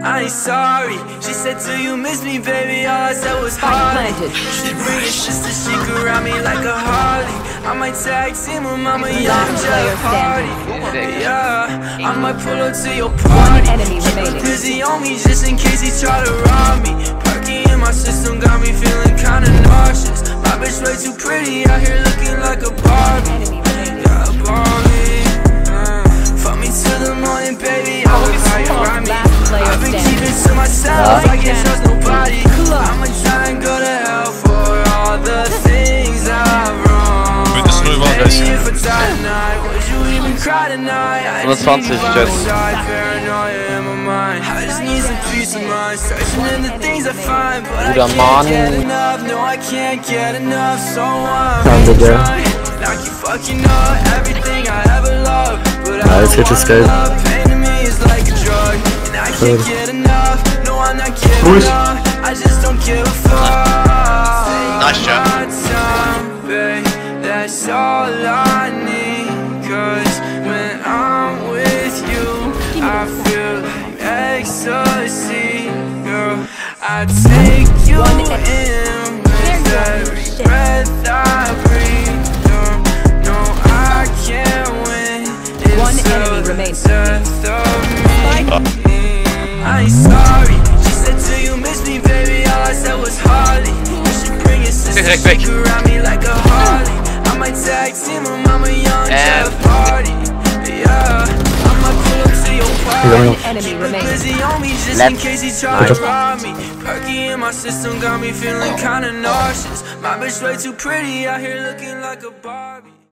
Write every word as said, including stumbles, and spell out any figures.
I ain't sorry. She said, do you miss me, baby? All I said was Harley. She bring your sister, she could ride me like a Harley. I might tag team with Mama Young Jet Party. Yeah, I might pull up to your party. Busy on me just in case he try to rob me. Perky in my system got me feeling kinda nauseous. My bitch way too pretty out here looking like a Barbie. Yeah, a Barbie. uh, Fuck me till the morning, baby. I look how you ride me. I've been keeping to myself, I can't trust nobody. I'ma try and go to hell for all the things I've wrong. Baby, if I die tonight, would you even cry tonight? I just need you by my side, paranoia in my mind. I just need some peace of mind, searching in the things I find, but I can't get enough, no I can't get enough. So I'm trying, like you fucking know everything I ever loved, but I don't want love. Pain to me is like a drug, and I can't get enough. No, I'm not giving up, I just don't give a fuck. Nice job. That's all I need, cause when I'm with you I feel like ecstasy, girl. I take you in with every breath I breathe, girl. No, I can't win. It's the death of me. I ain't sorry. She said, do you miss me, baby? All I said was Harley. You should bring your sister, she could ride me like a Harley. I might tag team with Mama Young Jet Party. Yeah, I might pull up to your party. Keep it busy on me just in case he try to rob me. Perky in my system got me feeling kinda nauseous. My bitch way too pretty out here looking like a Barbie.